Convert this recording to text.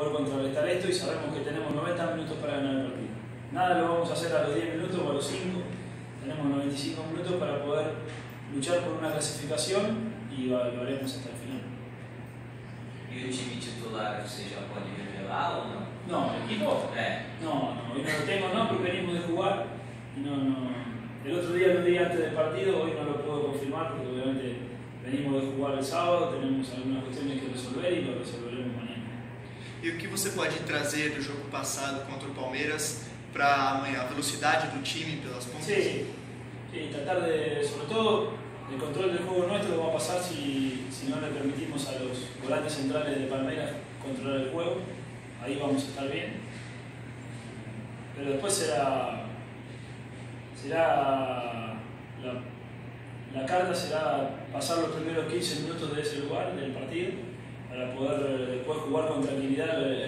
poder contrarrestar esto y sabemos que tenemos 90 minutos para ganar el partido. Nada lo vamos a hacer a los 10 minutos o a los 5, tenemos 95 minutos para poder luchar por una clasificación y lo haremos hasta el final. E o time titular você já pode revelar ou não? No, el equipo. No, hoy no lo tengo, no, porque venimos de jugar. El otro día lo di antes del partido, hoy no lo puedo confirmar porque obviamente venimos de jugar el sábado, tenemos algunas cuestiones que resolver y lo resolveremos mañana. E o que você pode trazer do jogo passado contra o Palmeiras para amanhã? A velocidade do time pelas pontas? Sí, tratar de, sobre todo, el control del juego nuestro va a pasar si no le permitimos a los volantes centrales de Palmeiras controlar el juego. Ahí vamos a estar bien. Pero después la carta será pasar los primeros 15 minutos de ese lugar, del partido, para poder después jugar con tranquilidad